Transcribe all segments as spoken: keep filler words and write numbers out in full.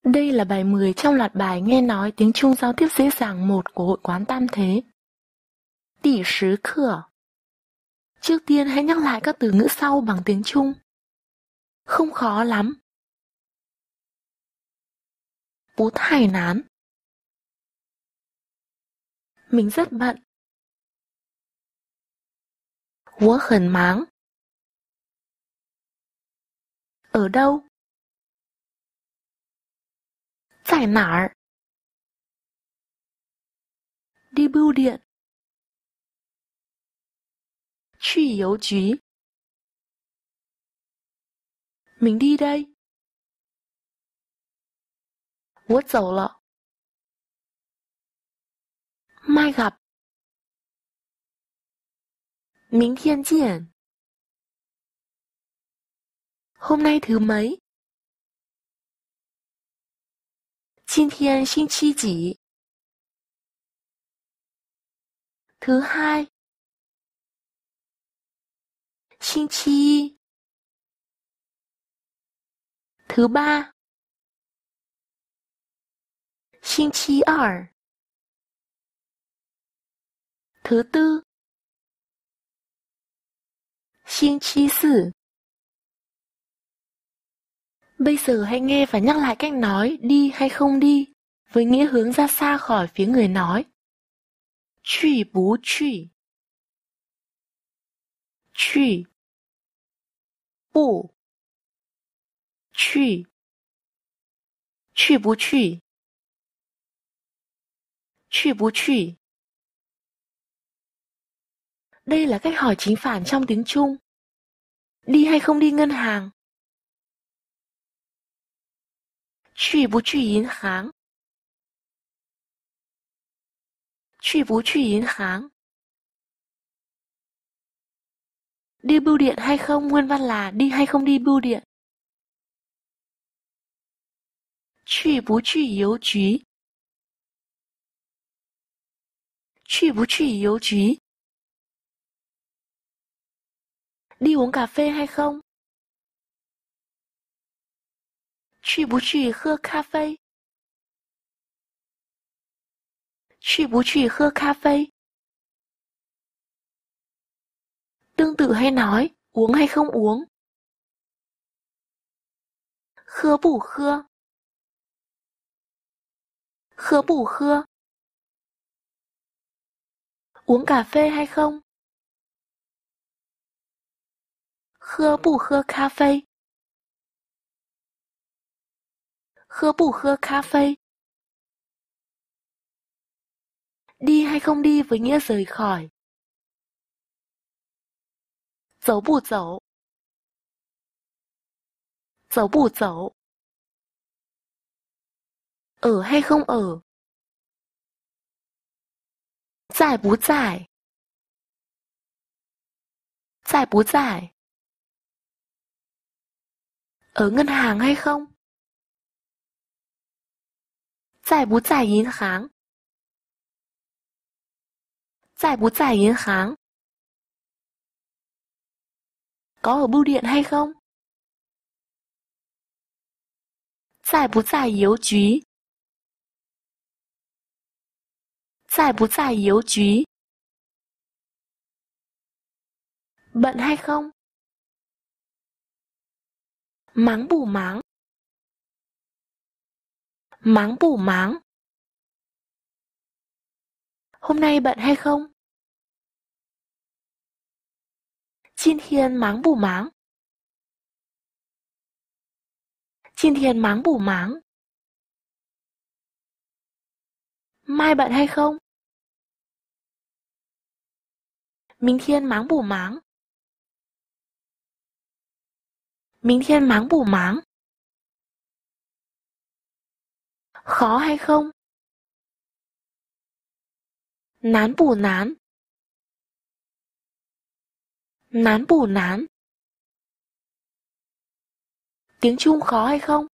Đây là bài mười trong loạt bài nghe nói tiếng Trung giao tiếp dễ dàng một của Hội quán Tam Thế. Tỷ sứ khở. Trước tiên hãy nhắc lại các từ ngữ sau bằng tiếng Trung. Không khó lắm. Bú thải nán. Mình rất bận. Wo hẳn máng. Ở đâu? Tại nải. Đi bưu điện. Truy邮局. Mình đi đây. Wo走了. Mai gặp.明天见. Hôm nay thứ mấy? 今天星期几? Thứ hai. 星期一. Thứ ba. 星期二. Thứ tư. 星期四. Bây giờ hãy nghe và nhắc lại cách nói đi hay không đi, với nghĩa hướng ra xa khỏi phía người nói. Truy bú truy. Truy. Bù. Truy. Truy bú truy. Truy bú truy. Đây là cách hỏi chính phản trong tiếng Trung. Đi hay không đi ngân hàng? Truy bú truy银行? Truy bú truy银行? Đi bưu điện hay không nguyên văn là đi hay không đi bưu điện. Truy bú truy邮局? Truy bú truy邮局? Đi uống cà phê hay không? Truy bú truy khơ cà phê? Truy bú truy khơ cà phê? Tương tự hay nói uống hay không uống? Khơ bù khơ? Khơ bù khơ? Uống cà phê hay không? Khơ bù khơ cà phê? Khơ bù khơ cà phê? Đi hay không đi với nghĩa rời khỏi. Dấu bù dấu. Dấu bù dấu. Ở hay không ở. Tại bú tại. Tại bú tại. Ở ngân hàng hay không? Tại bú tại银行? Tại bú tại银行? Có ở bưu điện hay không? Tại bú tại邮局? Tại bú tại邮局? Bận hay không? Máng bù máng. Máng bù máng. Hôm nay bận hay không? 今天忙不忙? 今天忙不忙? Mai bận hay không? 明天忙不忙? 明天忙不忙? Khó hay không? Nán bù nán? Nán bù nán? Tiếng Trung khó hay không?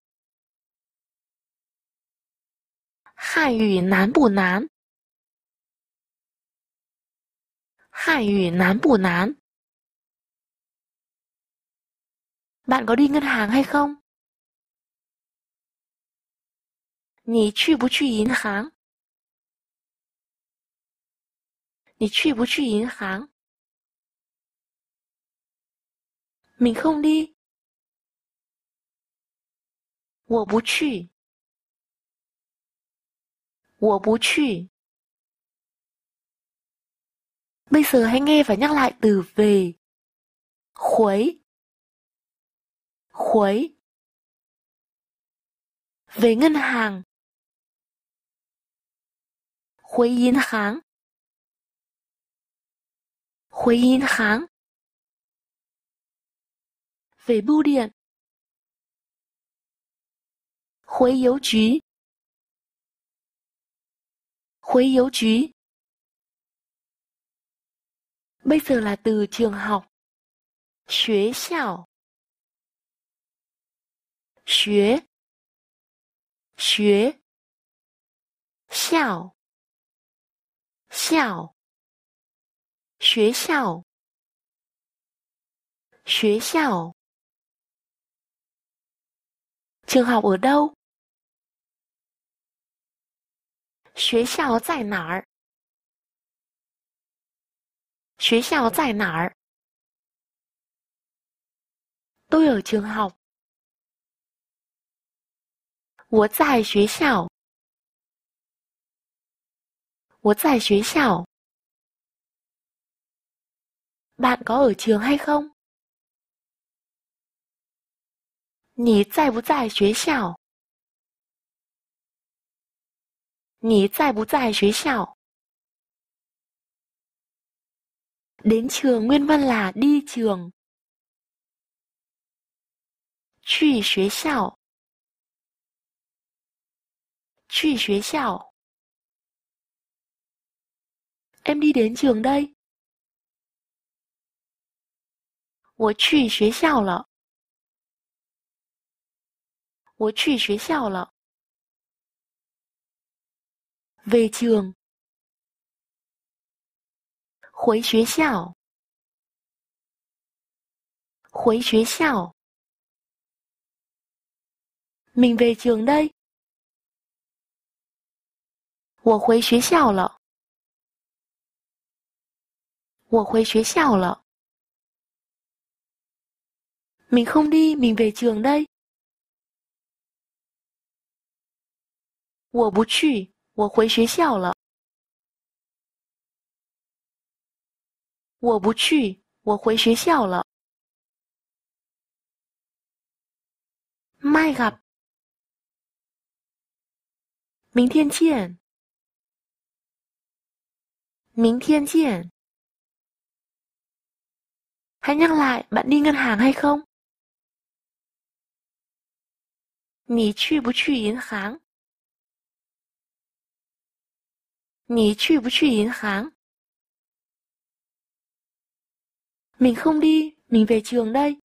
Hàn ngữ nán bù nán? Hàn ngữ nán bù nán? Bạn có đi ngân hàng hay không? 你去不去银行？你去不去银行？ Mình không đi. 我不去。我不去。 Bây giờ hãy nghe và nhắc lại từ về. Khuấy. Khuấy. Về ngân hàng. Khuấy银行. Khuấy银行. Về bưu điện. Khuấy邮局. Khuấy邮局. Bây giờ là từ trường học. Xuế xiao. Xuế. Xuế. Xiao. Xiao. Xuế xiao. Xuế xiao. Trường học ở đâu? Xuế xiao tại哪儿? Xuế xiao tại哪儿? Tôi ở trường học. 我在学校。我在学校。Bạn có ở trường hay không? 你在不在学校？你在不在学校？ Đến trường nguyên văn là đi trường. 去学校。去学校。 Em đi đến trường đây. 我去学校了。我去学校了。Về trường. 回学校。回学校。Mình về trường đây. 我回学校了。我回学校了。Mình không đi, mình về trường đây. 我不去，我回学校了。我不去，我回学校了。Mai gặp. 明天见。明天见。Hãy nhắc lại, bạn đi ngân hàng hay không? 你去不去银行？你去不去银行？ Mình không đi, mình về trường đây.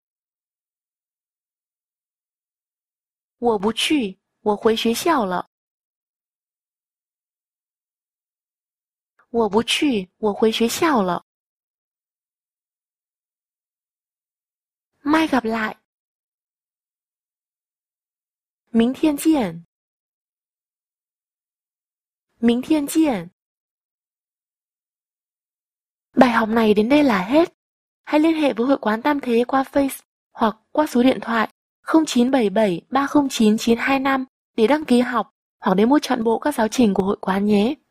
我不去，我回学校了。我不去，我回学校了。Mai gặp lại. 明天见。明天见。Bài học này đến đây là hết. Hãy liên hệ với Hội quán Tam Thế qua Face hoặc qua số điện thoại không chín bảy bảy ba không chín chín hai năm để đăng ký học hoặc để mua trọn bộ các giáo trình của hội quán nhé.